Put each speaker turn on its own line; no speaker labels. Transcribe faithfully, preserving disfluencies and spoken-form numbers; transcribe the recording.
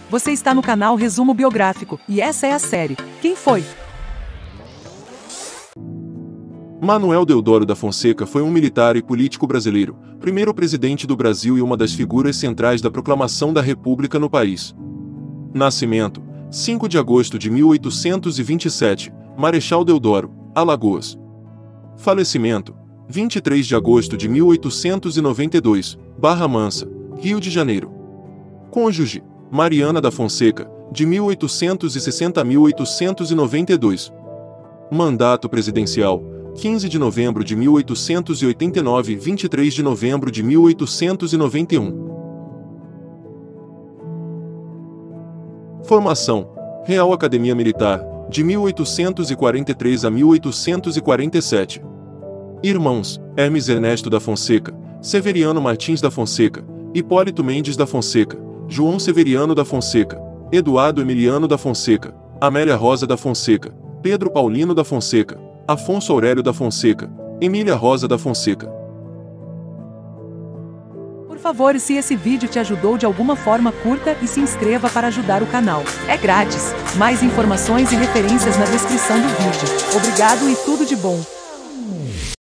Você está no canal Resumo Biográfico, e essa é a série Quem Foi?
Manuel Deodoro da Fonseca foi um militar e político brasileiro, primeiro presidente do Brasil e uma das figuras centrais da proclamação da República no país. Nascimento: cinco de agosto de mil oitocentos e vinte e sete, Marechal Deodoro, Alagoas. Falecimento: vinte e três de agosto de mil oitocentos e noventa e dois, Barra Mansa, Rio de Janeiro. Cônjuge: Mariana da Fonseca, de mil oitocentos e sessenta a mil oitocentos e noventa e dois. Mandato presidencial: quinze de novembro de mil oitocentos e oitenta e nove a vinte e três de novembro de mil oitocentos e noventa e um. Formação: Real Academia Militar, de mil oitocentos e quarenta e três a mil oitocentos e quarenta e sete. Irmãos: Hermes Ernesto da Fonseca, Severiano Martins da Fonseca, Hipólito Mendes da Fonseca, João Severiano da Fonseca, Eduardo Emiliano da Fonseca, Amélia Rosa da Fonseca, Pedro Paulino da Fonseca, Afonso Aurélio da Fonseca, Emília Rosa da Fonseca.
Por favor, se esse vídeo te ajudou de alguma forma, curta e se inscreva para ajudar o canal. É grátis. Mais informações e referências na descrição do vídeo. Obrigado e tudo de bom.